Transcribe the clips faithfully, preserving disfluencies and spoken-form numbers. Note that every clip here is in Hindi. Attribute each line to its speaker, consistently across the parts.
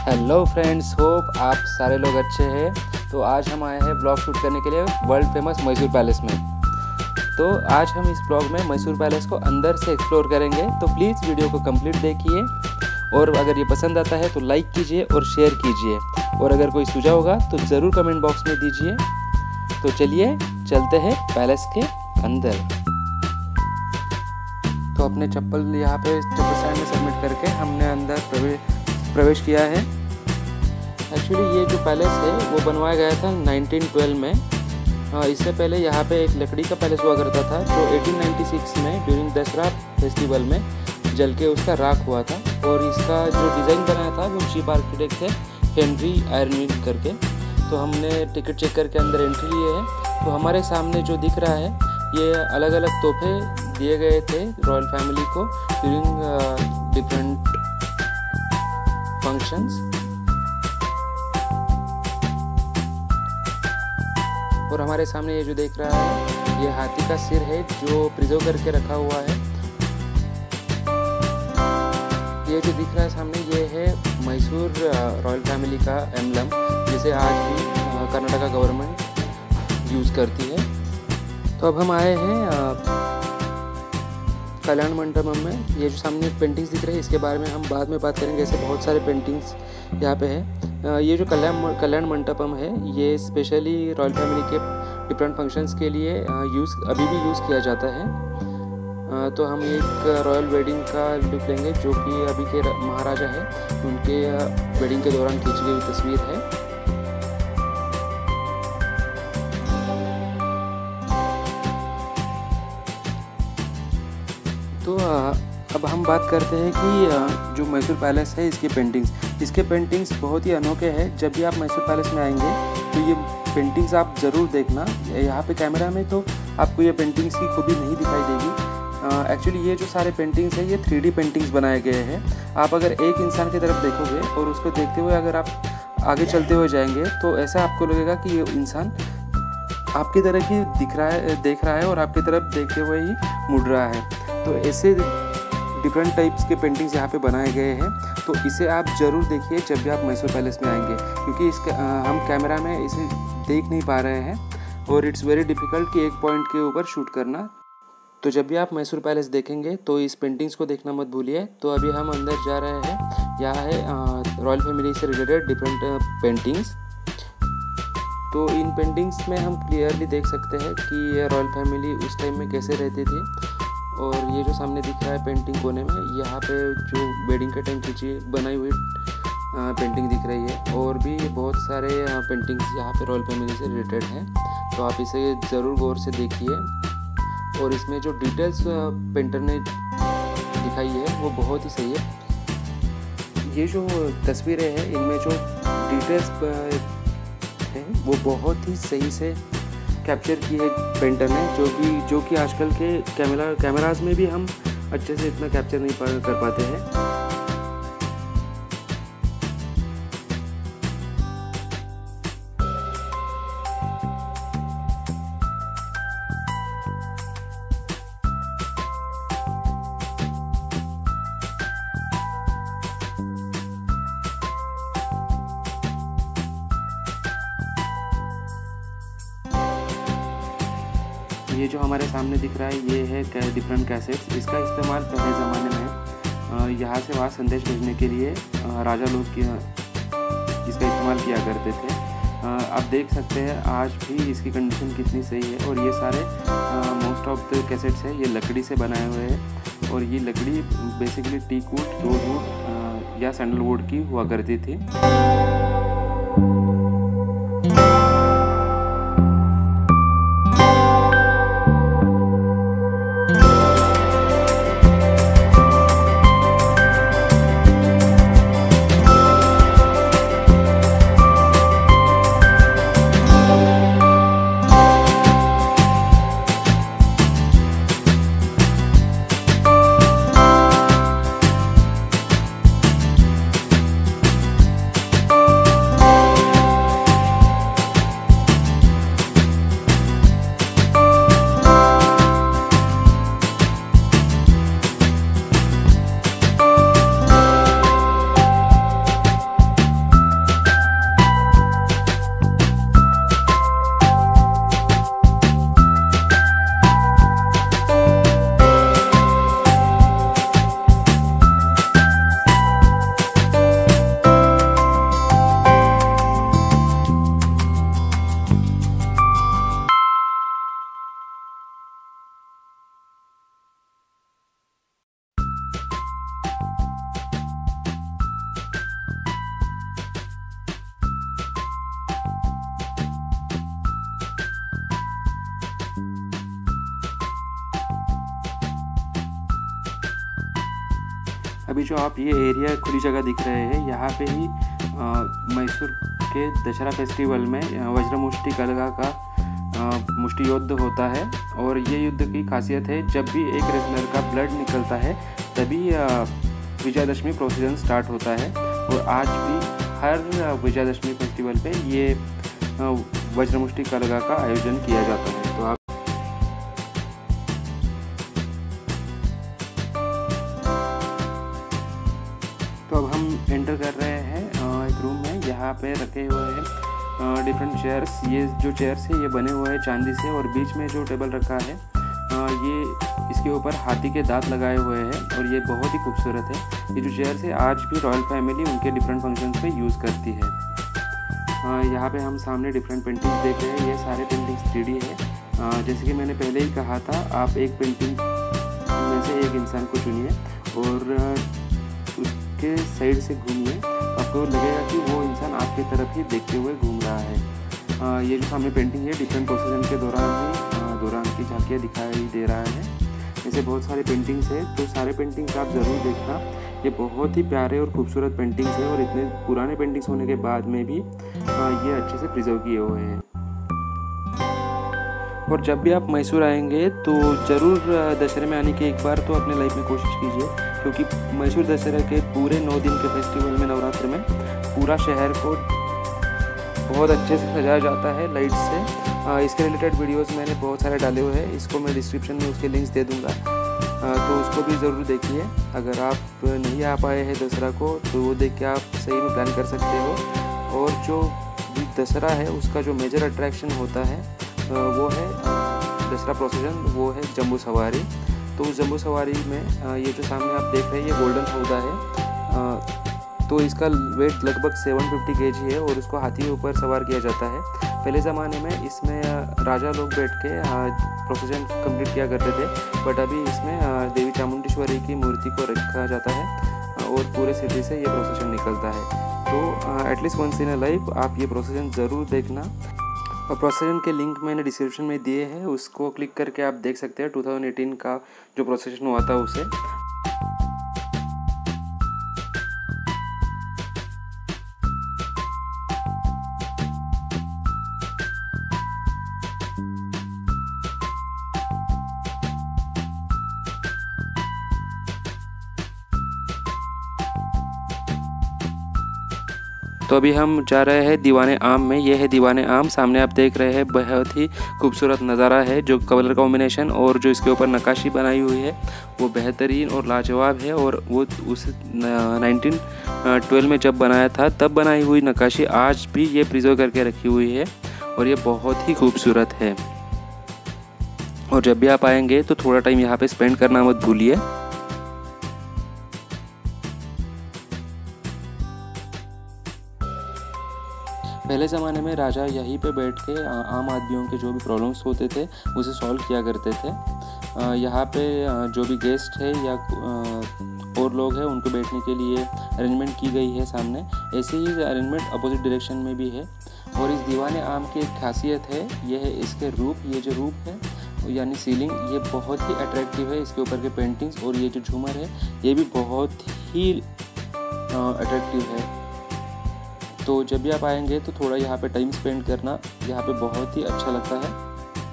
Speaker 1: हेलो फ्रेंड्स, होप आप सारे लोग अच्छे हैं। तो आज हम आए हैं ब्लॉग शूट करने के लिए वर्ल्ड फेमस मैसूर पैलेस में। तो आज हम इस ब्लॉग में मैसूर पैलेस को अंदर से एक्सप्लोर करेंगे। तो प्लीज़ वीडियो को कंप्लीट देखिए और अगर ये पसंद आता है तो लाइक कीजिए और शेयर कीजिए, और अगर कोई सुझाव होगा तो ज़रूर कमेंट बॉक्स में दीजिए। तो चलिए चलते हैं पैलेस के अंदर। तो अपने चप्पल यहाँ पे चप्पल स्टैंड में सबमिट करके हमने अंदर प्रवेश प्रवेश किया है। एक्चुअली ये जो पैलेस है वो बनवाया गया था नाइनटीन ट्वेल्व में। इससे पहले यहाँ पे एक लकड़ी का पैलेस हुआ करता था जो एटीन नाइंटी सिक्स में ड्यूरिंग दसरा फेस्टिवल में जल के उसका राख हुआ था। और इसका जो डिज़ाइन बनाया था वो चीफ आर्किटेक्ट थे हेनरी आयरविन करके। तो हमने टिकट चेक करके अंदर एंट्री लिए है। तो हमारे सामने जो दिख रहा है ये अलग अलग तोहफे दिए गए थे रॉयल फैमिली को ड्यूरिंग डिफरेंट फंक्शंस। और हमारे सामने ये जो देख रहा है ये हाथी का सिर है जो प्रिजर्व करके रखा हुआ है। ये जो दिख रहा है सामने ये है मैसूर रॉयल फैमिली का एम्बलम, जिसे आज भी कर्नाटका गवर्नमेंट यूज़ करती है। तो अब हम आए हैं कल्याण मंडपम में। ये जो सामने पेंटिंग्स दिख रही है इसके बारे में हम बाद में बात करेंगे। ऐसे बहुत सारे पेंटिंग्स यहाँ पे है। ये जो कल्याण कल्याण मंडपम है ये स्पेशली रॉयल फैमिली के डिफरेंट फंक्शंस के लिए यूज़ अभी भी यूज़ किया जाता है। तो हम एक रॉयल वेडिंग का लुक लेंगे जो कि अभी के महाराजा है उनके वेडिंग के दौरान खींची गई तस्वीर है। तो अब हम बात करते हैं कि जो मैसूर पैलेस है इसके पेंटिंग्स इसके पेंटिंग्स बहुत ही अनोखे हैं। जब भी आप मैसूर पैलेस में आएंगे तो ये पेंटिंग्स आप ज़रूर देखना। यहाँ पे कैमरा में तो आपको ये पेंटिंग्स की खूबी नहीं दिखाई देगी। एक्चुअली ये जो सारे पेंटिंग्स हैं ये थ्री डी पेंटिंग्स बनाए गए हैं। आप अगर एक इंसान की तरफ देखोगे और उसको देखते हुए अगर आप आगे चलते हुए जाएंगे तो ऐसा आपको लगेगा कि ये इंसान आपकी तरफ ही दिख रहा है देख रहा है और आपकी तरफ देखते हुए ही मुड़ रहा है। तो ऐसे डिफरेंट टाइप्स के पेंटिंग्स यहाँ पे बनाए गए हैं। तो इसे आप ज़रूर देखिए जब भी आप मैसूर पैलेस में आएंगे, क्योंकि इसके हम कैमरा में इसे देख नहीं पा रहे हैं और इट्स वेरी डिफ़िकल्ट कि एक पॉइंट के ऊपर शूट करना। तो जब भी आप मैसूर पैलेस देखेंगे तो इस पेंटिंग्स को देखना मत भूलिए। तो अभी हम अंदर जा रहे हैं। यहाँ है रॉयल फैमिली से रिलेटेड डिफरेंट पेंटिंग्स। तो इन पेंटिंग्स में हम क्लियरली देख सकते हैं कि ये रॉयल फैमिली उस टाइम में कैसे रहती थी। और ये जो सामने दिख रहा है पेंटिंग कोने में, यहाँ पे जो वेडिंग के टाइम खींची बनाई हुई पेंटिंग दिख रही है। और भी बहुत सारे पेंटिंग्स यहाँ पे रॉयल फैमिली से रिलेटेड हैं। तो आप इसे ज़रूर गौर से देखिए। और इसमें जो डिटेल्स पेंटर ने दिखाई है वो बहुत ही सही है। ये जो तस्वीरें हैं इनमें जो डिटेल्स हैं वो बहुत ही सही से कैप्चर की है पेंटर ने, जो कि जो कि आजकल के कैमरा कैमराज में भी हम अच्छे से इतना कैप्चर नहीं कर पाते हैं। ये जो हमारे सामने दिख रहा है ये है डिफरेंट कैसेट्स। इसका इस्तेमाल पहले ज़माने में यहाँ से वहाँ संदेश भेजने के लिए राजा लोग की इसका इस्तेमाल किया करते थे। आप देख सकते हैं आज भी इसकी कंडीशन कितनी सही है। और ये सारे मोस्ट ऑफ द कैसेट्स हैं ये लकड़ी से बनाए हुए हैं। और ये लकड़ी बेसिकली टीक वुड, रोजवुड या सैंडलवुड की हुआ करती थी। अभी जो आप ये एरिया खुली जगह दिख रहे हैं, यहाँ पे ही मैसूर के दशहरा फेस्टिवल में वज्रमुष्टि कलगा का मुष्टि युद्ध होता है। और ये युद्ध की खासियत है, जब भी एक रेसलर का ब्लड निकलता है तभी विजयदशमी प्रोसीजन स्टार्ट होता है। और आज भी हर विजयदशमी फेस्टिवल पे ये वज्रमुष्टि कलगा का आयोजन किया जाता है। तो आप तो अब हम एंटर कर रहे हैं एक रूम में। यहाँ पे रखे हुए हैं डिफरेंट चेयर्स। ये जो चेयर्स है ये बने हुए हैं चांदी से, और बीच में जो टेबल रखा है ये इसके ऊपर हाथी के दांत लगाए हुए हैं और ये बहुत ही खूबसूरत है। ये जो चेयर्स है आज भी रॉयल फैमिली उनके डिफरेंट फंक्शंस पे यूज़ करती है। यहाँ पे हम सामने डिफरेंट पेंटिंग्स देख रहे हैं। ये सारे पेंटिंग्स थ्री डी है। जैसे कि मैंने पहले ही कहा था, आप एक पेंटिंग में से एक इंसान को चुनिए और उसके साइड से घूमिए, आपको लगेगा कि वो इंसान आपकी तरफ ही देखते हुए घूम रहा है। आ, ये जो सामने पेंटिंग है डिफरेंट प्रोसेशन के दौरान ही दौरान की झांकियाँ दिखाई दे रहा है। ऐसे बहुत सारे पेंटिंग्स है, तो सारे पेंटिंग्स आप ज़रूर देखना। ये बहुत ही प्यारे और खूबसूरत पेंटिंग्स है और इतने पुराने पेंटिंग्स होने के बाद में भी आ, ये अच्छे से प्रिजर्व किए हुए हैं। और जब भी आप मैसूर आएंगे तो ज़रूर दशहरे में आने की एक बार तो अपने लाइफ में कोशिश कीजिए, क्योंकि मैसूर दशहरा के पूरे नौ दिन के फेस्टिवल में, नवरात्र में, पूरा शहर को बहुत अच्छे से सजाया जाता है लाइट्स से। इसके रिलेटेड वीडियोस मैंने बहुत सारे डाले हुए हैं, इसको मैं डिस्क्रिप्शन में उसके लिंक्स दे दूँगा, तो उसको भी ज़रूर देखिए। अगर आप नहीं आ पाए हैं दशहरा को तो वो देख के आप सही में प्लान कर सकते हो। और जो दशहरा है उसका जो मेजर अट्रैक्शन होता है वो है दशहरा प्रोसेशन, वो है जम्बू सवारी। तो उस जम्बू सवारी में ये जो सामने आप देख रहे हैं ये गोल्डन हौदा है। तो इसका वेट लगभग सात सौ पचास केजी है और उसको हाथी के ऊपर सवार किया जाता है। पहले ज़माने में इसमें राजा लोग बैठ के प्रोसेशन कंप्लीट किया करते थे, बट अभी इसमें देवी चामुंडेश्वरी की मूर्ति को रखा जाता है और पूरे सिटी से ये प्रोसेशन निकलता है। तो at least once in a life आप ये प्रोसेशन ज़रूर देखना। और प्रोसेशन के लिंक मैंने डिस्क्रिप्शन में दिए हैं, उसको क्लिक करके आप देख सकते हैं दो हज़ार अठारह का जो प्रोसेशन हुआ था उसे। तो अभी हम जा रहे हैं दीवाने आम में। ये है दीवाने आम, सामने आप देख रहे हैं, बहुत ही खूबसूरत नज़ारा है। जो कलर कॉम्बिनेशन और जो इसके ऊपर नक्काशी बनाई हुई है वो बेहतरीन और लाजवाब है। और वो उस नाइनटीन ट्वेल्व में जब बनाया था तब बनाई हुई नक्काशी आज भी ये प्रिजर्व करके रखी हुई है और ये बहुत ही खूबसूरत है। और जब भी आप आएंगे तो थोड़ा टाइम यहाँ पे स्पेंड करना मत भूलिए। पहले ज़माने में राजा यहीं पे बैठ के आम आदमियों के जो भी प्रॉब्लम्स होते थे उसे सॉल्व किया करते थे। यहाँ पे जो भी गेस्ट है या और लोग हैं उनको बैठने के लिए अरेंजमेंट की गई है सामने। ऐसे ही अरेंजमेंट अपोजिट डायरेक्शन में भी है। और इस दीवाने आम की एक खासियत है, ये है इसके रूप। ये जो रूप है यानी सीलिंग, ये बहुत ही अट्रैक्टिव है। इसके ऊपर के पेंटिंग्स और ये जो झूमर है ये भी बहुत ही अट्रैक्टिव है। तो जब भी आप आएंगे तो थोड़ा यहाँ पे टाइम स्पेंड करना, यहाँ पे बहुत ही अच्छा लगता है।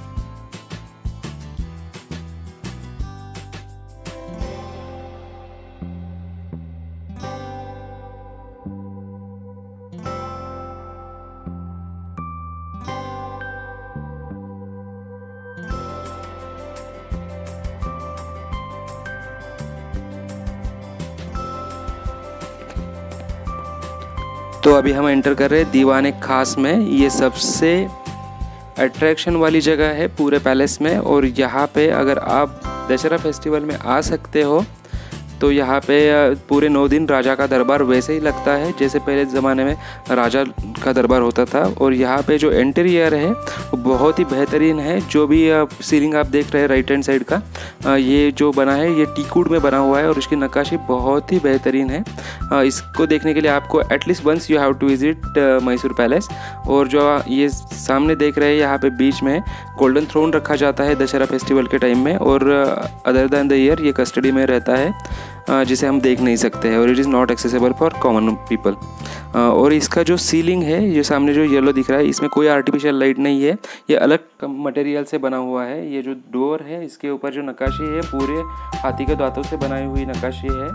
Speaker 1: तो अभी हम एंटर कर रहे हैं दीवाने खास में। ये सबसे अट्रैक्शन वाली जगह है पूरे पैलेस में। और यहाँ पे अगर आप दशहरा फेस्टिवल में आ सकते हो तो यहाँ पे पूरे नौ दिन राजा का दरबार वैसे ही लगता है जैसे पहले ज़माने में राजा का दरबार होता था। और यहाँ पे जो इंटीरियर है वो बहुत ही बेहतरीन है। जो भी सीलिंग आप देख रहे हैं राइट हैंड साइड का, ये जो बना है ये टीकवुड में बना हुआ है और इसकी नक्काशी बहुत ही बेहतरीन है। इसको देखने के लिए आपको at least once you have to visit Mysore palace. और जो ये सामने देख रहे हैं यहाँ पे बीच में गोल्डन थ्रोन रखा जाता है दशहरा फेस्टिवल के टाइम में, और अदर दैन द ईयर ये कस्टडी में रहता है। जिसे हम देख नहीं सकते हैं और it is not accessible for common people. और इसका जो सीलिंग है, ये सामने जो येलो दिख रहा है, इसमें कोई आर्टिफिशियल लाइट नहीं है, ये अलग मटेरियल से बना हुआ है। ये जो डोर है इसके ऊपर जो नक्काशी है पूरे हाथी के दांतों से बनाई हुई नक्काशी है।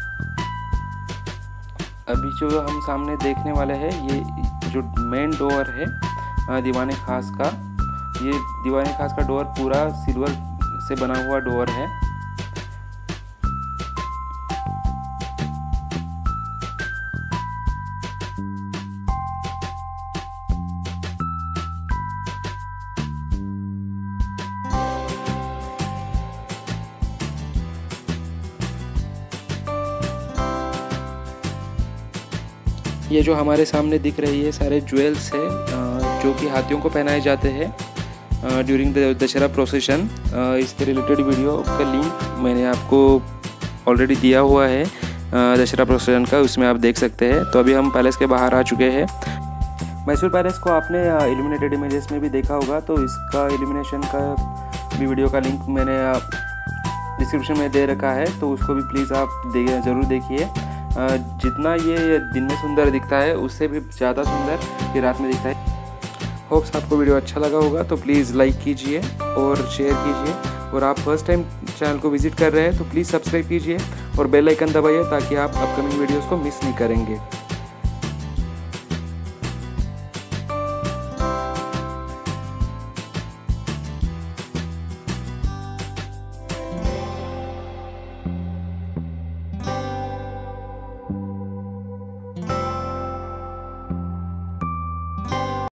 Speaker 1: अभी जो हम सामने देखने वाले हैं, ये जो मेन डोर है दीवाने खास का, ये दीवाने खास का डोर पूरा सिल्वर से बना हुआ डोर है। ये जो हमारे सामने दिख रही है सारे ज्वेल्स है जो कि हाथियों को पहनाए जाते हैं ड्यूरिंग द दशहरा प्रोसेशन। इसके रिलेटेड वीडियो का लिंक मैंने आपको ऑलरेडी दिया हुआ है दशहरा प्रोसेशन का, उसमें आप देख सकते हैं। तो अभी हम पैलेस के बाहर आ चुके हैं। मैसूर पैलेस को आपने इल्यूमिनेटेड इमेजेस में भी देखा होगा, तो इसका इल्यूमिनेशन का भी वीडियो का लिंक मैंने डिस्क्रिप्शन में दे रखा है, तो उसको भी प्लीज़ आप दे ज़रूर देखिए। जितना ये दिन में सुंदर दिखता है उससे भी ज़्यादा सुंदर ये रात में दिखता है। होप्स आपको वीडियो अच्छा लगा होगा, तो प्लीज़ लाइक कीजिए और शेयर कीजिए। और आप फर्स्ट टाइम चैनल को विजिट कर रहे हैं तो प्लीज़ सब्सक्राइब कीजिए और बेल आइकन दबाइए ताकि आप अपकमिंग वीडियोस को मिस नहीं करेंगे।